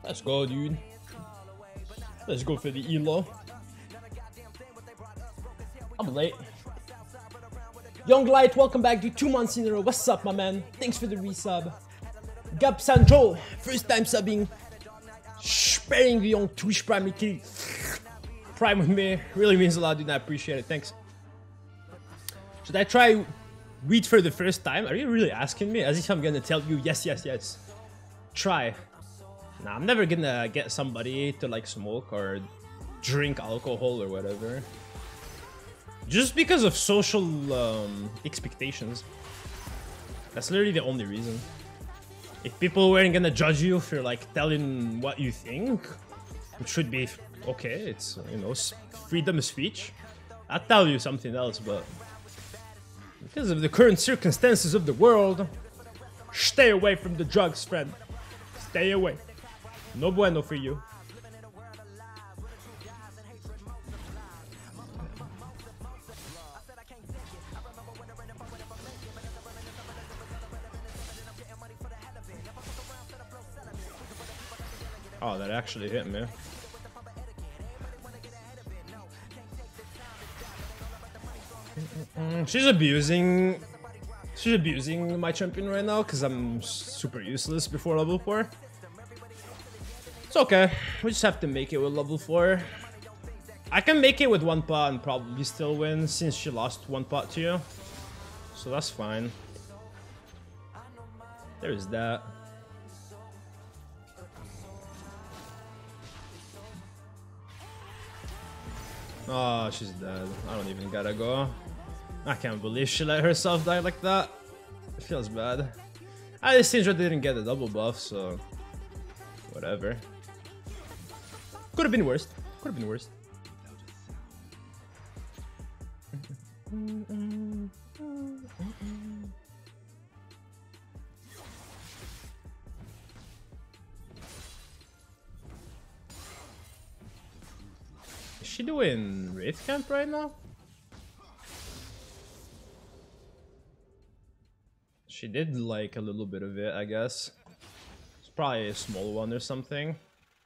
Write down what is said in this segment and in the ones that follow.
Let's go, dude. Let's go for the elo. I'm late. Young Light, welcome back to 2 months in a row. What's up, my man? Thanks for the resub. Gab Sancho, first time subbing. Sparing the young Twitch Prime Mickey. Prime with me. Really means a lot, dude. I appreciate it. Thanks. Should I try weed for the first time? Are you really asking me? As if I'm gonna tell you yes, yes, yes. Try. Nah, I'm never gonna get somebody to like smoke or drink alcohol or whatever. Just because of social expectations. That's literally the only reason. If people weren't gonna judge you for like telling what you think, it should be okay. It's, you know, freedom of speech. I'd tell you something else, but because of the current circumstances of the world, stay away from the drugs, friend. Stay away. No bueno for you. Oh, that actually hit me. She's abusing my champion right now because I'm super useless before level 4. It's okay. We just have to make it with level 4. I can make it with 1 pot and probably still win since she lost 1 pot to you. So that's fine. There's that. Oh, she's dead. I don't even gotta go. I can't believe she let herself die like that. It feels bad. I just Syndra didn't get a double buff, so whatever. Could have been worse. Could have been worse. Is she doing Wraith Camp right now? She did like a little bit of it, I guess. It's probably a small one or something.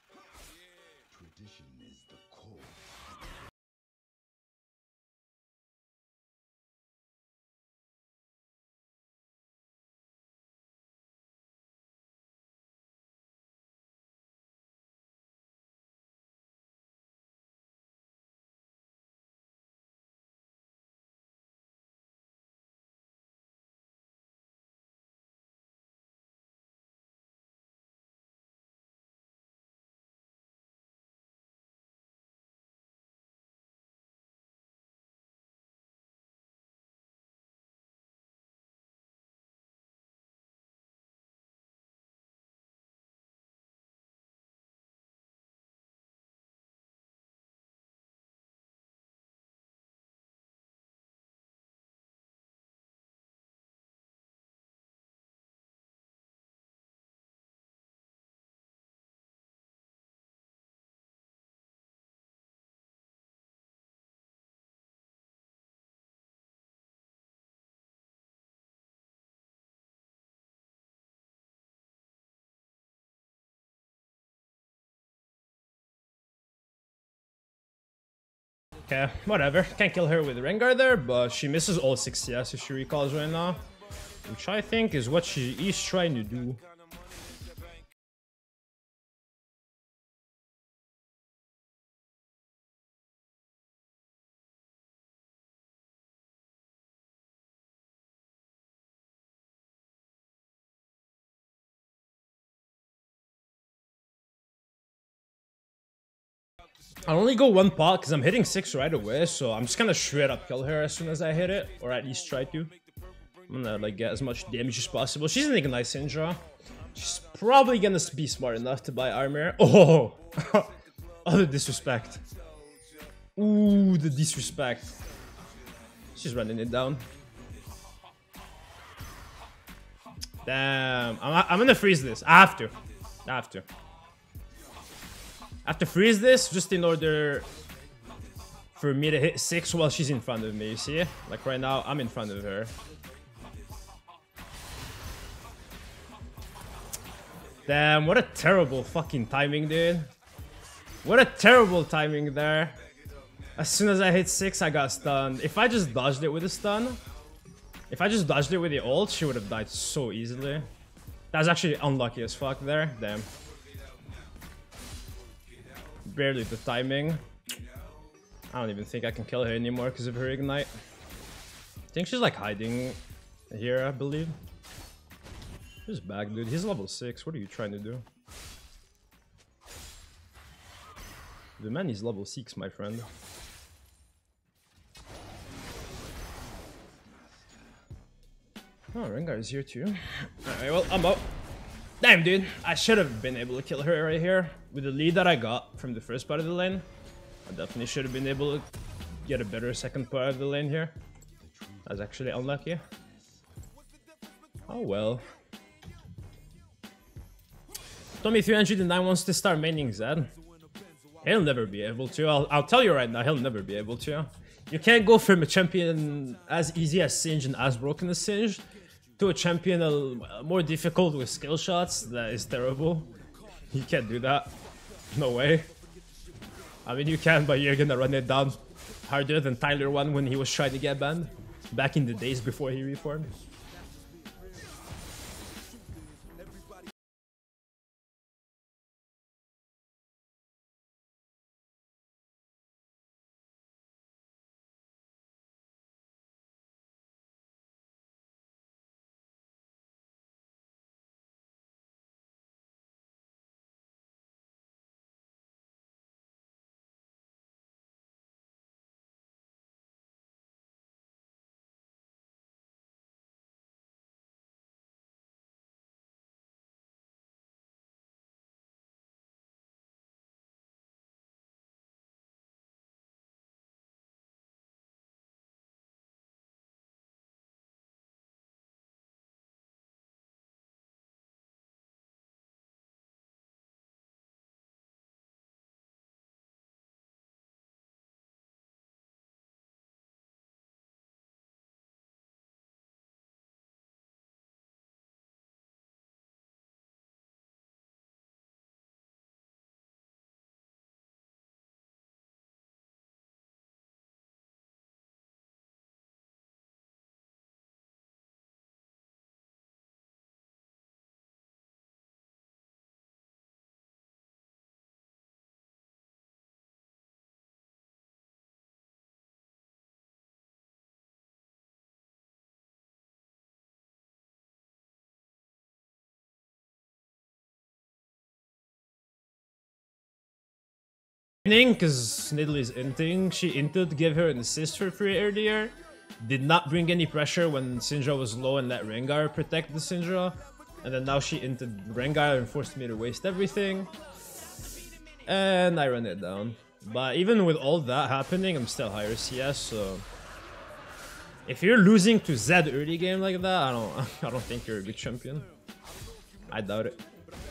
Okay, whatever. Can't kill her with Rengar there, but she misses all 6 CS if she recalls right now. Which I think is what she is trying to do. I only go 1 pot because I'm hitting 6 right away, so I'm just gonna straight up kill her as soon as I hit it, or at least try to. I'm gonna like get as much damage as possible. She's an Ignite Syndra. She's probably gonna be smart enough to buy armor. Oh, oh, the disrespect. Ooh, the disrespect. She's running it down. Damn, I'm gonna freeze this. I have to. I have to. I have to freeze this just in order for me to hit 6 while she's in front of me, you see? Like right now, I'm in front of her. Damn, what a terrible fucking timing, dude. What a terrible timing there. As soon as I hit 6, I got stunned. If I just dodged it with a stun, if I just dodged it with the ult, she would have died so easily. That was actually unlucky as fuck there. Damn. Barely the timing. I don't even think I can kill her anymore because of her ignite. I think she's like hiding here, I believe. He's back, dude. He's level 6. What are you trying to do? The man is level 6, my friend. Oh, Rengar is here too. Alright, well, I'm out. Damn, dude. I should have been able to kill her right here. With the lead that I got from the first part of the lane, I definitely should have been able to get a better second part of the lane here. I was actually unlucky. Oh well. Tommy309 wants to start maining Zed. He'll never be able to. I'll tell you right now, he'll never be able to. You can't go from a champion as easy as Singed and as broken as Singed to a champion more difficult with skill shots. That is terrible. You can't do that. No way. I mean, you can, but you're gonna run it down harder than Tyler 1 when he was trying to get banned back in the days before he reformed. Because Nidalee is inting, she inted, gave her an assist for free earlier. Did not bring any pressure when Syndra was low and let Rengar protect the Syndra. And then now she inted Rengar and forced me to waste everything. And I run it down. But even with all that happening, I'm still higher CS, so... If you're losing to Zed early game like that, I don't think you're a good champion. I doubt it.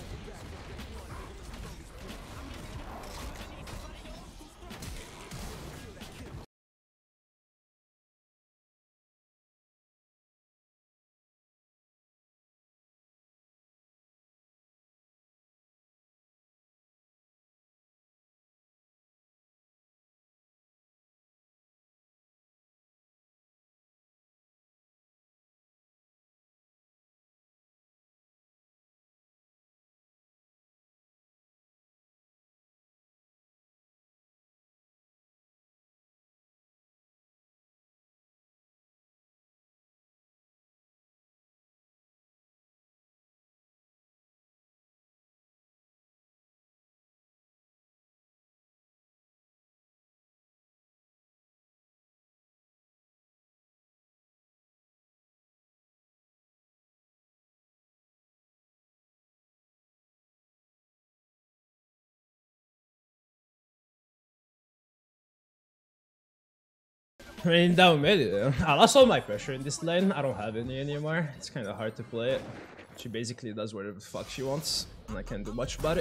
I mean, down mid, I lost all my pressure in this lane. I don't have any anymore. It's kind of hard to play it. She basically does whatever the fuck she wants, and I can't do much about it.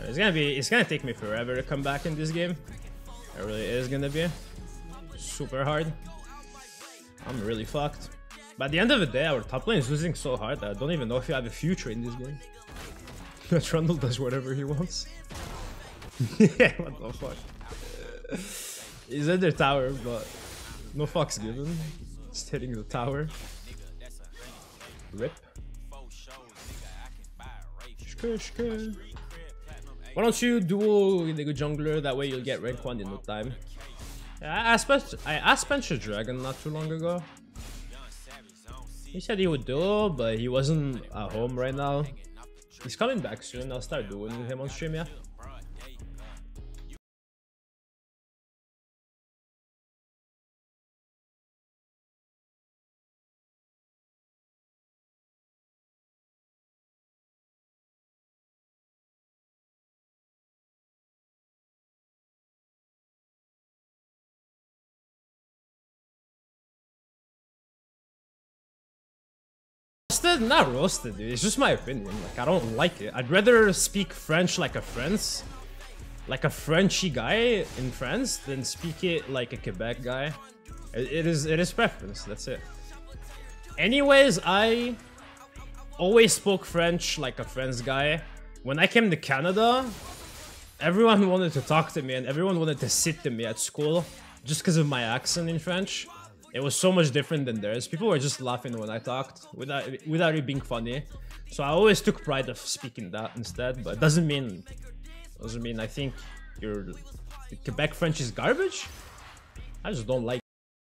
It's gonna take me forever to come back in this game. It really is gonna be super hard. I'm really fucked. By the end of the day, our top lane is losing so hard that I don't even know if you have a future in this game. Trundle does whatever he wants. Yeah, what the fuck? He's in their tower, but no fucks given. Just hitting the tower. Rip. Why don't you duo the good jungler? That way you'll get rank 1 in no time. Yeah, I asked Spencer Dragon not too long ago. He said he would do, but he wasn't at home right now. He's coming back soon. I'll start doing him on stream, yeah. Roasted? Not roasted, dude. It's just my opinion. Like, I don't like it. I'd rather speak French like a Frenchy guy in France, than speak it like a Quebec guy. It is preference. That's it. Anyways, I always spoke French like a French guy. When I came to Canada, everyone wanted to talk to me and everyone wanted to sit to me at school just because of my accent in French. It was so much different than theirs. People were just laughing when I talked without it being funny. So I always took pride of speaking that instead, but it doesn't mean I think your Quebec French is garbage. I just don't like it.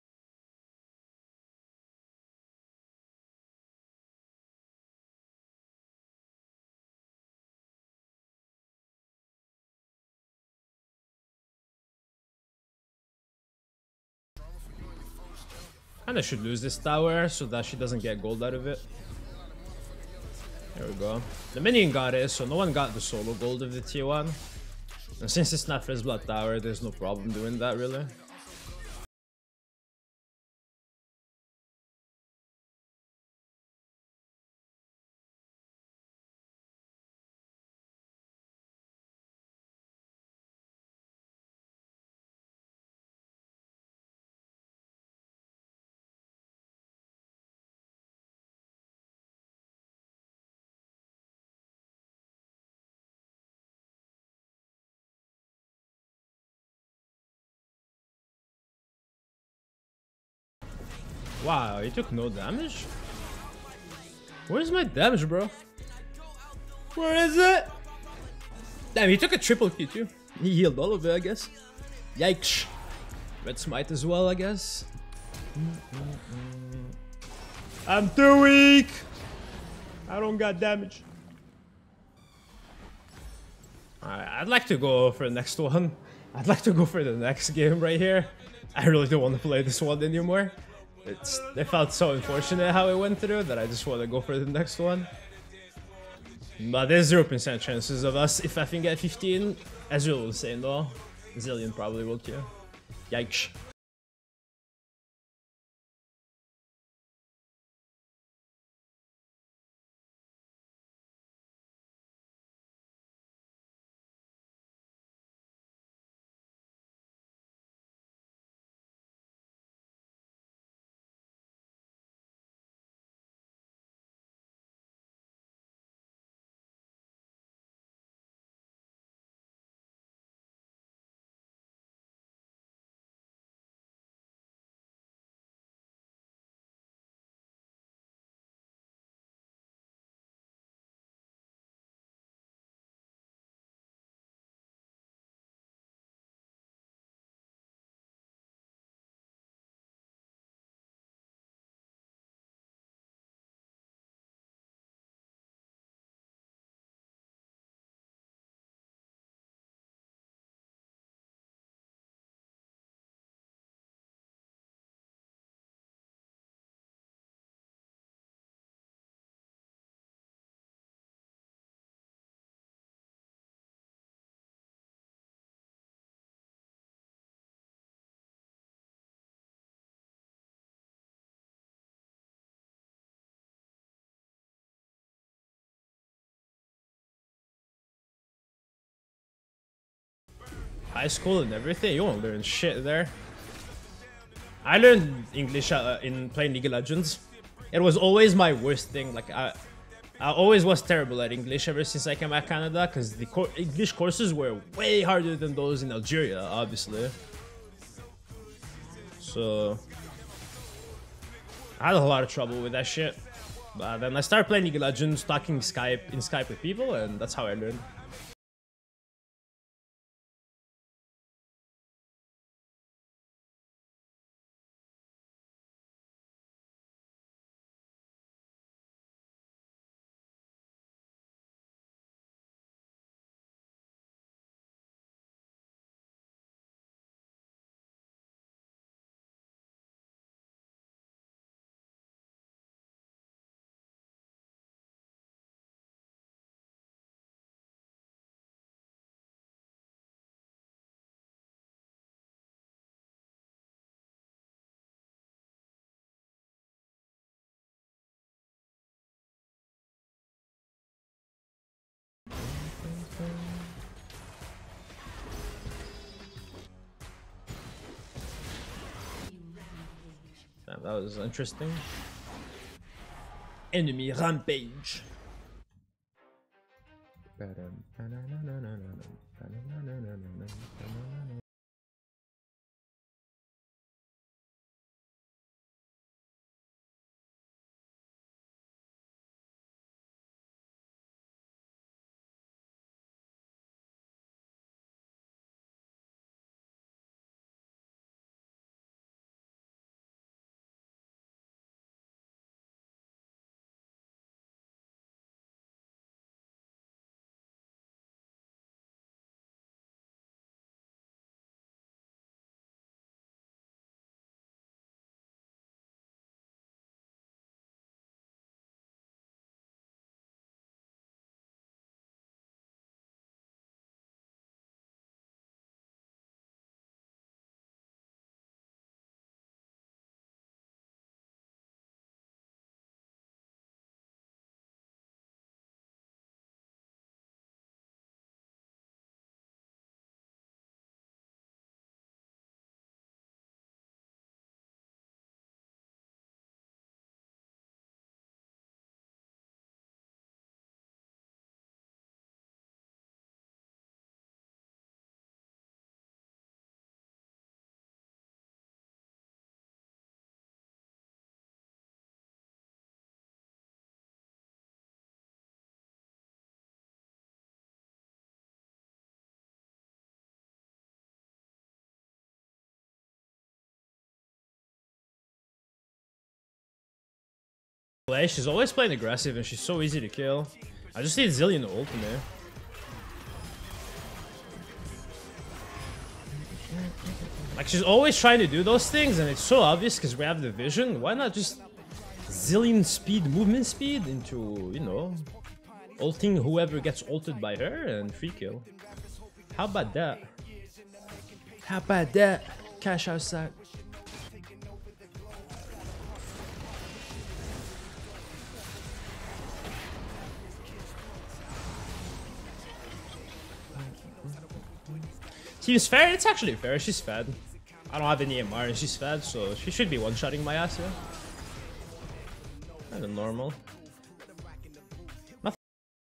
Kinda should lose this tower so that she doesn't get gold out of it. There we go. The minion got it, so no one got the solo gold of the T1. And since it's not First Blood Tower, there's no problem doing that, really. Wow, he took no damage? Where's my damage, bro? Where is it? Damn, he took a triple Q too. He healed all of it, I guess. Yikes. Red Smite as well, I guess. I'm too weak. I don't got damage. Alright, I'd like to go for the next one. I'd like to go for the next game right here. I really don't want to play this one anymore. It felt so unfortunate how it went through that I just want to go for the next one. But there's 0% chances of us if I can get 15. Ezreal will say no. Zilean probably will too. Yikes. high school and everything, you won't learn shit there. I learned English in playing League of Legends. It was always my worst thing. Like I always was terrible at English ever since I came back to Canada, because the English courses were way harder than those in Algeria, obviously. So I had a lot of trouble with that shit. But then I started playing League of Legends, talking in Skype with people, and that's how I learned. Damn, that was interesting. Enemy rampage. She's always playing aggressive and she's so easy to kill. I just need Zillion to ult in there. Like, she's always trying to do those things and it's so obvious because we have the vision. Why not just Zillion speed, movement speed into, you know, ulting whoever gets ulted by her and free kill. How about that? How about that? Cash outside. Seems fair. It's actually fair. She's fed. I don't have any MR and she's fed, so she should be one-shotting my ass, yeah. Kind of normal. Nothing.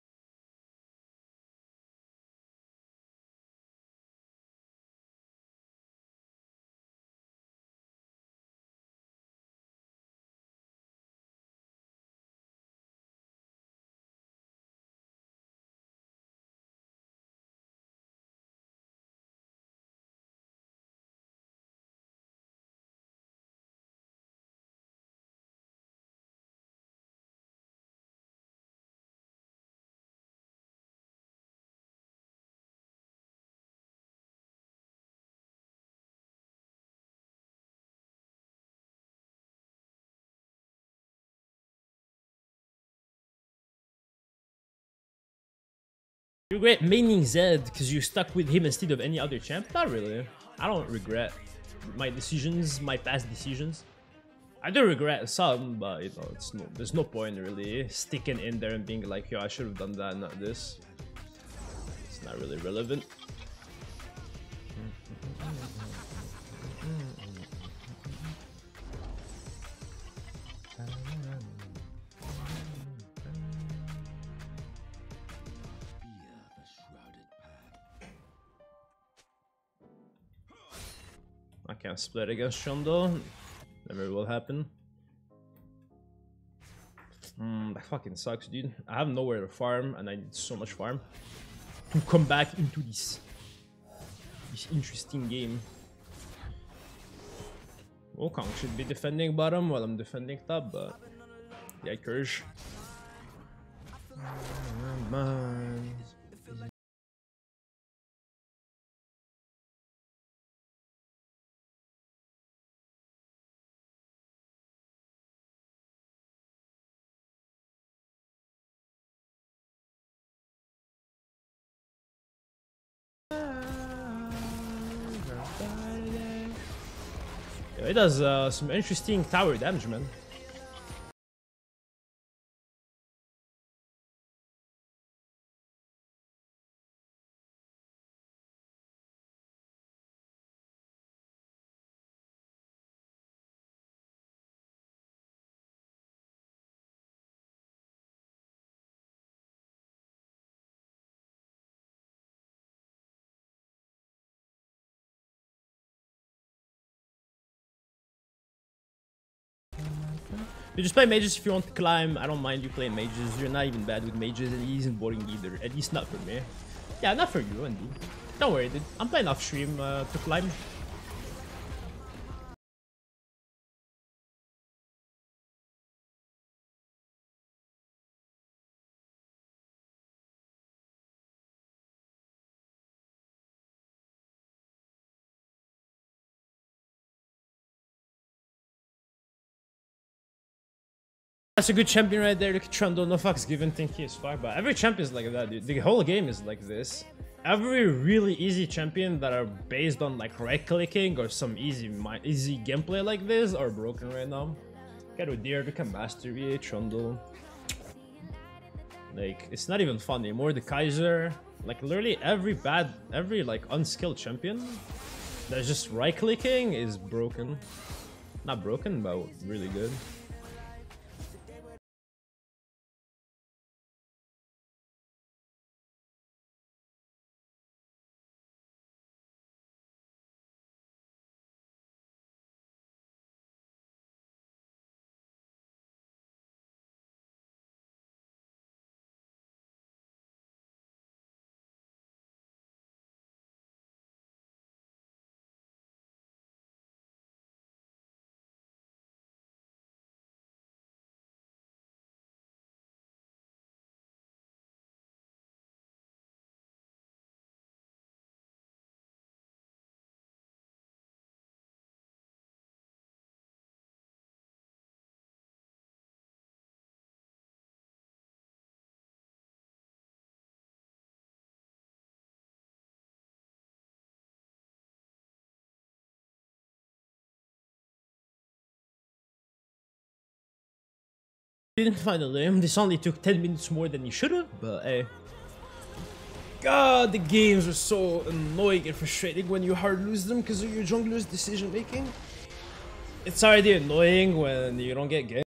You regret maining Zed because you stuck with him instead of any other champ? Not really. I don't regret my decisions, my past decisions. I do regret some, but you know, there's no point really sticking in there and being like, yo, I should have done that, not this. It's not really relevant. I can't split against Trundle. Never will happen. That fucking sucks, dude. I have nowhere to farm, and I need so much farm to come back into this interesting game. Wukong should be defending bottom while I'm defending top, but yeah, Kurj. Yeah, it does some interesting tower damage, man. You just play mages if you want to climb. I don't mind you playing mages. You're not even bad with mages, and he isn't boring either. At least not for me. Yeah, not for you, indeed. Don't worry, dude. I'm playing off stream to climb. That's a good champion right there. Look at Trundle, no fucks given, think he is fuck. But every champion is like that, dude. The whole game is like this. Every really easy champion that are based on like right clicking or some easy gameplay like this are broken right now. Get Udyr, become Master EA, Trundle. Like, it's not even fun anymore. The Kaiser, like literally every like unskilled champion that's just right clicking is broken. Not broken, but really good. Didn't find a limb. This only took 10 minutes more than you should have, but hey. God, the games are so annoying and frustrating when you hard lose them because of your jungler's decision making. It's already annoying when you don't get games.